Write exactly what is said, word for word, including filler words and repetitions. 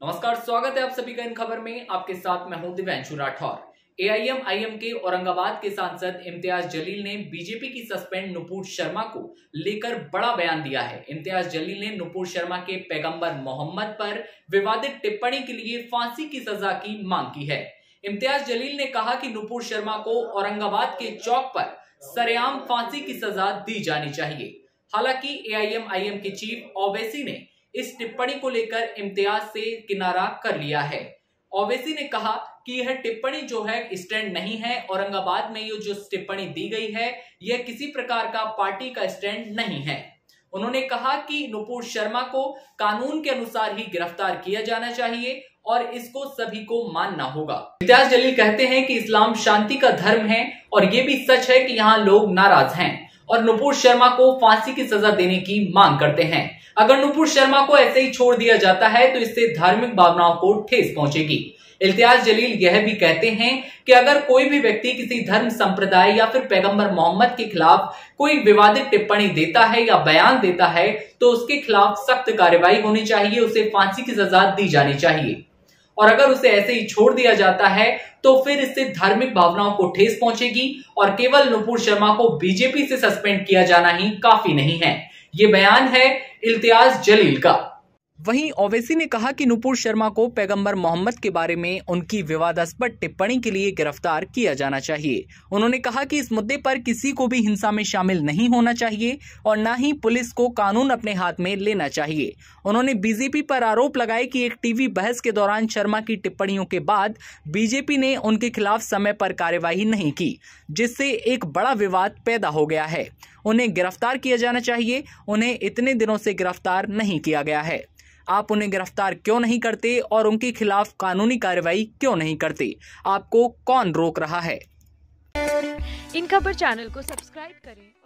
नमस्कार, स्वागत है आप सभी का इन खबर में। आपके साथ मैं हूं दिव्यांशु राठौर। एआईएमआईएम के औरंगाबाद के सांसद इम्तियाज जलील ने बीजेपी की सस्पेंड नुपुर शर्मा को लेकर बड़ा बयान दिया है। इम्तियाज जलील ने नुपुर शर्मा के पैगंबर मोहम्मद पर विवादित टिप्पणी के लिए फांसी की सजा की मांग की है। इम्तियाज जलील ने कहा कि नुपुर शर्मा को औरंगाबाद के चौक पर सरेआम फांसी की सजा दी जानी चाहिए। हालांकि एआईएमआईएम के चीफ ओवैसी ने इस टिप्पणी को लेकर इम्तियाज से किनारा कर लिया है। ओवैसी ने कहा कि यह टिप्पणी जो है स्टैंड नहीं है। औरंगाबाद में ये जो टिप्पणी दी गई है यह किसी प्रकार का पार्टी का स्टैंड नहीं है। उन्होंने कहा कि नुपुर शर्मा को कानून के अनुसार ही गिरफ्तार किया जाना चाहिए और इसको सभी को मानना होगा। इम्तियाज जलील कहते हैं कि इस्लाम शांति का धर्म है और ये भी सच है कि यहाँ लोग नाराज हैं और नुपुर शर्मा को फांसी की सजा देने की मांग करते हैं। अगर नुपुर शर्मा को ऐसे ही छोड़ दिया जाता है तो इससे धार्मिक भावनाओं को ठेस पहुंचेगी। इम्तियाज जलील यह भी कहते हैं कि अगर कोई भी व्यक्ति किसी धर्म संप्रदाय या फिर पैगंबर मोहम्मद के खिलाफ कोई विवादित टिप्पणी देता है या बयान देता है तो उसके खिलाफ सख्त कार्रवाई होनी चाहिए, उसे फांसी की सजा दी जानी चाहिए। और अगर उसे ऐसे ही छोड़ दिया जाता है तो फिर इससे धार्मिक भावनाओं को ठेस पहुंचेगी और केवल नुपुर शर्मा को बीजेपी से सस्पेंड किया जाना ही काफी नहीं है। ये बयान है इम्तियाज जलील का। वहीं ओवैसी ने कहा कि नुपुर शर्मा को पैगंबर मोहम्मद के बारे में उनकी विवादास्पद टिप्पणी के लिए गिरफ्तार किया जाना चाहिए। उन्होंने कहा कि इस मुद्दे पर किसी को भी हिंसा में शामिल नहीं होना चाहिए और न ही पुलिस को कानून अपने हाथ में लेना चाहिए। उन्होंने बीजेपी पर आरोप लगाए कि एक टीवी बहस के दौरान शर्मा की टिप्पणियों के बाद बीजेपी ने उनके खिलाफ समय पर कार्यवाही नहीं की, जिससे एक बड़ा विवाद पैदा हो गया है। उन्हें गिरफ्तार किया जाना चाहिए। उन्हें इतने दिनों से गिरफ्तार नहीं किया गया है। आप उन्हें गिरफ्तार क्यों नहीं करते और उनके खिलाफ कानूनी कार्रवाई क्यों नहीं करते? आपको कौन रोक रहा है? इन खबर चैनल को सब्सक्राइब करें।